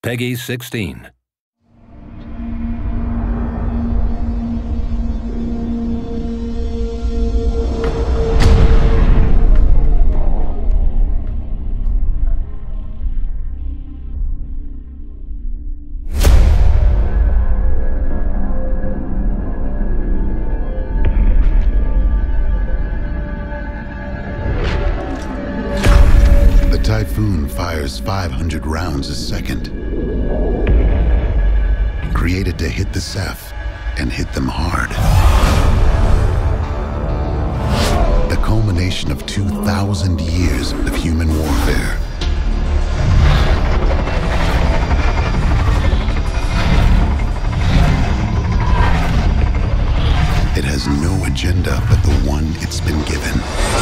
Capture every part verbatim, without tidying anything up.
Peggy sixteen. Typhoon fires five hundred rounds a second, created to hit the Ceph and hit them hard. The culmination of two thousand years of human warfare. It has no agenda but the one it's been given.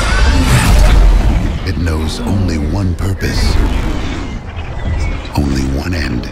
It knows only one purpose, only one end.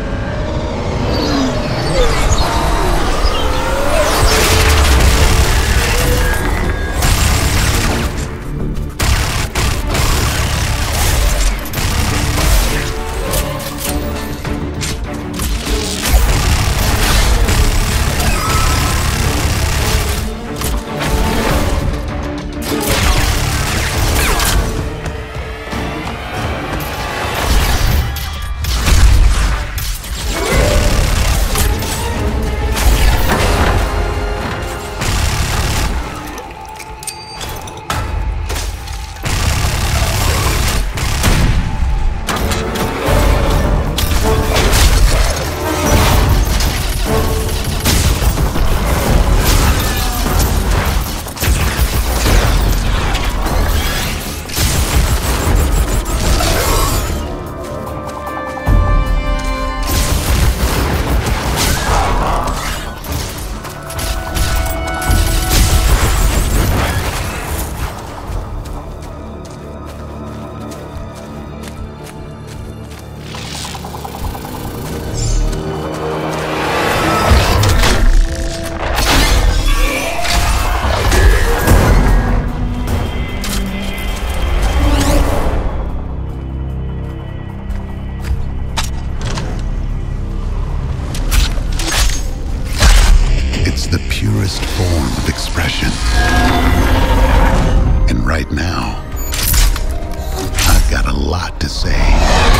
The purest form of expression. And right now, I've got a lot to say.